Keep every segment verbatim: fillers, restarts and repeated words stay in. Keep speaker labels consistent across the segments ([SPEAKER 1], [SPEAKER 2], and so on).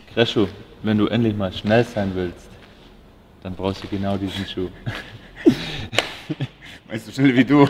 [SPEAKER 1] Crescio, wenn du endlich mal schnell sein willst, dann brauchst du genau diesen Schuh.
[SPEAKER 2] Weißt du, schnell wie du.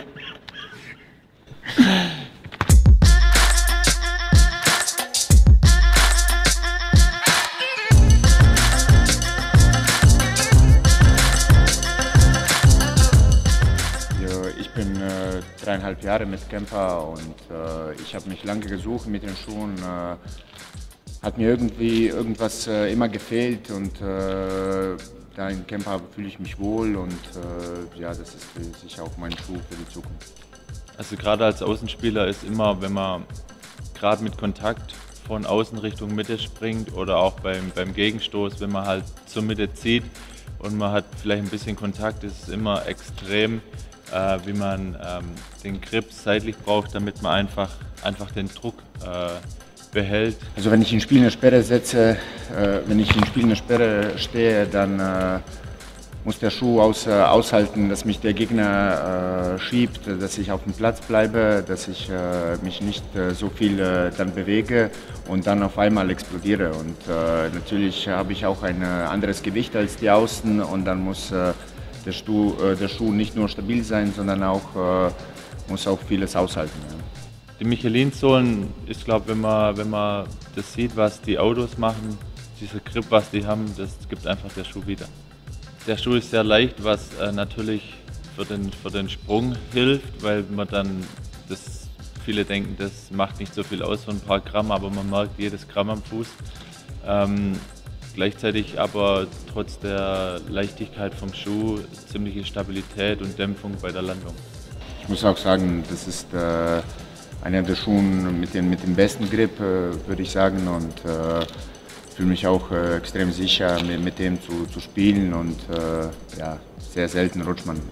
[SPEAKER 2] Ich bin äh, dreieinhalb Jahre Mitkämpfer und äh, ich habe mich lange gesucht mit den Schuhen. Äh, hat mir irgendwie irgendwas äh, immer gefehlt und äh, da im Camper fühle ich mich wohl und äh, ja, das ist sicher auch mein Schuh für die Zukunft.
[SPEAKER 1] Also gerade als Außenspieler ist immer, wenn man gerade mit Kontakt von außen Richtung Mitte springt oder auch beim, beim Gegenstoß, wenn man halt zur Mitte zieht und man hat vielleicht ein bisschen Kontakt, ist es immer extrem, äh, wie man ähm, den Grip seitlich braucht, damit man einfach, einfach den Druck äh, behält.
[SPEAKER 2] Also wenn ich in Spiel eine Sperre setze, äh, wenn ich in Spiel eine Sperre stehe, dann äh, muss der Schuh aus, äh, aushalten, dass mich der Gegner äh, schiebt, dass ich auf dem Platz bleibe, dass ich äh, mich nicht äh, so viel äh, dann bewege und dann auf einmal explodiere. Und äh, natürlich habe ich auch ein äh, anderes Gewicht als die Außen und dann muss äh, der, Schuh, äh, der Schuh nicht nur stabil sein, sondern auch, äh, muss auch vieles aushalten. Ja.
[SPEAKER 1] Die Michelin-Sohlen ist, glaube wenn man, wenn man das sieht, was die Autos machen, dieser Grip, was die haben, das gibt einfach der Schuh wieder. Der Schuh ist sehr leicht, was äh, natürlich für den, für den Sprung hilft, weil man dann, das, viele denken, das macht nicht so viel aus, so ein paar Gramm, aber man merkt jedes Gramm am Fuß. Ähm, gleichzeitig aber trotz der Leichtigkeit vom Schuh ziemliche Stabilität und Dämpfung bei der Landung.
[SPEAKER 2] Ich muss auch sagen, das ist äh, einer der Schuhe mit, den, mit dem besten Grip, äh, würde ich sagen. Und äh, fühle mich auch äh, extrem sicher, mit, mit dem zu, zu spielen und äh, ja, sehr selten rutscht man.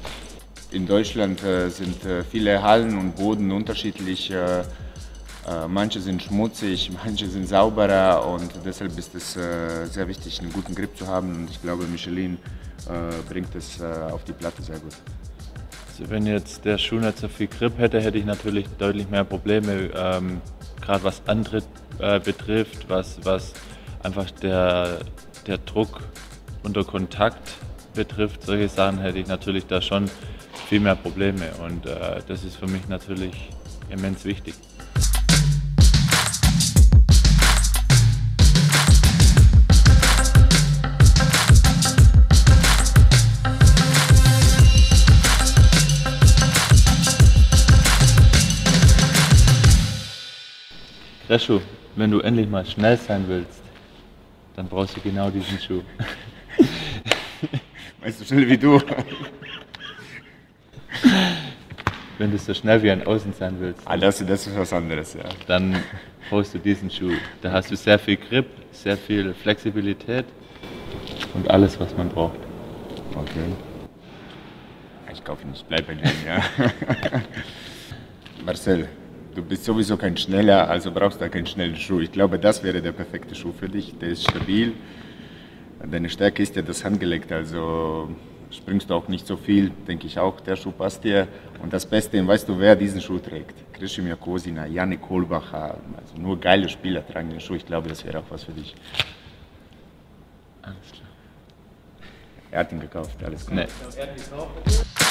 [SPEAKER 2] In Deutschland äh, sind äh, viele Hallen und Boden unterschiedlich. Äh, äh, manche sind schmutzig, manche sind sauberer und deshalb ist es äh, sehr wichtig, einen guten Grip zu haben. Und ich glaube, Michelin äh, bringt es äh, auf die Platte sehr gut.
[SPEAKER 1] Also wenn jetzt der Schuh nicht so viel Grip hätte, hätte ich natürlich deutlich mehr Probleme, ähm, gerade was Antritt äh, betrifft, was, was einfach der, der Druck unter Kontakt betrifft. Solche Sachen hätte ich natürlich da schon viel mehr Probleme und äh, das ist für mich natürlich immens wichtig. Crescio, wenn du endlich mal schnell sein willst, dann brauchst du genau diesen Schuh.
[SPEAKER 2] Weißt du, schnell wie du.
[SPEAKER 1] Wenn du so schnell wie ein Außen sein willst,
[SPEAKER 2] Ah, das, das ist was anderes, ja.
[SPEAKER 1] dann brauchst du diesen Schuh. Da hast du sehr viel Grip, sehr viel Flexibilität und alles, was man braucht.
[SPEAKER 2] Okay. Ich kaufe ihn, ich bleibe bei dem, ja. Marcel, du bist sowieso kein Schneller, also brauchst du keinen schnellen Schuh. Ich glaube, das wäre der perfekte Schuh für dich. Der ist stabil. Deine Stärke ist ja das Handgelenk, also springst du auch nicht so viel, denke ich auch. Der Schuh passt dir. Und das Beste, weißt du, wer diesen Schuh trägt? Crescio Miakosina, Yannick Kohlbacher, also nur geile Spieler tragen den Schuh. Ich glaube, das wäre auch was für dich.
[SPEAKER 1] Alles klar.
[SPEAKER 2] Er hat ihn gekauft, alles gut.
[SPEAKER 1] Nee.